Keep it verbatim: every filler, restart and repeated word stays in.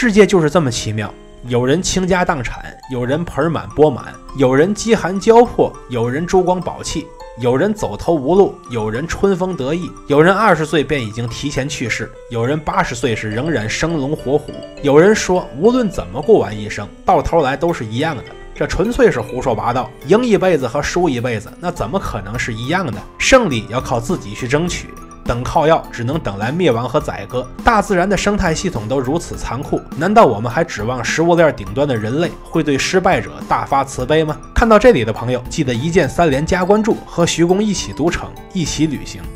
世界就是这么奇妙，有人倾家荡产，有人盆满钵满，有人饥寒交迫，有人珠光宝气，有人走投无路，有人春风得意，有人二十岁便已经提前去世，有人八十岁时仍然生龙活虎。有人说，无论怎么过完一生，到头来都是一样的，这纯粹是胡说八道。赢一辈子和输一辈子，那怎么可能是一样的？胜利要靠自己去争取，等靠要只能等来灭亡和宰割。大自然的生态系统都如此残酷，难道我们还指望食物链顶端的人类会对失败者大发慈悲吗？看到这里的朋友，记得一键三连加关注，和徐工一起读城，一起旅行。